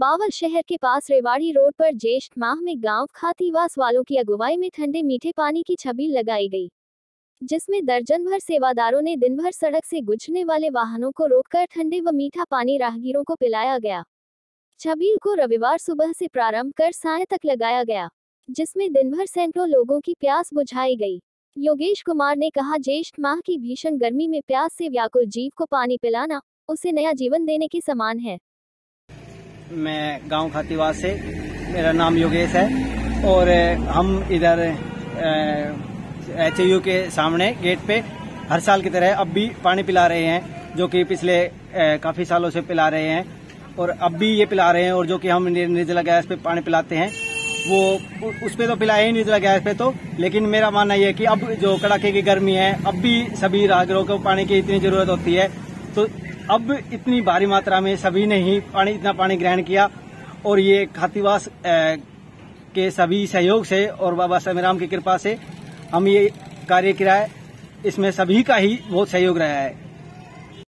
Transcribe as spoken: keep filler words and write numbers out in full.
बावल शहर के पास रेवाड़ी रोड पर ज्येष्ठ माह में गांव खातीवास वालों की अगुवाई में ठंडे मीठे पानी की छबील लगाई गई, जिसमें दर्जन भर सेवादारों ने दिन भर सड़क से गुजरने वाले वाहनों को रोककर ठंडे व मीठा पानी राहगीरों को पिलाया गया। छबील को रविवार सुबह से प्रारंभ कर सायं तक लगाया गया, जिसमें दिन भर सैकड़ों लोगों की प्यास बुझाई गई। योगेश कुमार ने कहा, ज्येष्ठ माह की भीषण गर्मी में प्यास से व्याकुल जीव को पानी पिलाना उसे नया जीवन देने के समान है। मैं गांव खातीवास से, मेरा नाम योगेश है और हम इधर एच यू के सामने गेट पे हर साल की तरह अब भी पानी पिला रहे हैं, जो कि पिछले काफी सालों से पिला रहे हैं और अब भी ये पिला रहे हैं। और जो कि हम निर्जला गैस पे पानी पिलाते हैं वो उस पे तो पिलाए ही निर्जला गैस पे तो, लेकिन मेरा मानना ये है कि अब जो कड़ाके की गर्मी है, अब भी सभी राहगीरों को पानी की इतनी जरूरत होती है, तो अब इतनी भारी मात्रा में सभी ने ही पानी इतना पानी ग्रहण किया। और ये खातीवास के सभी सहयोग से और बाबा संविराम की कृपा से हम ये कार्य किया है, इसमें सभी का ही बहुत सहयोग रहा है।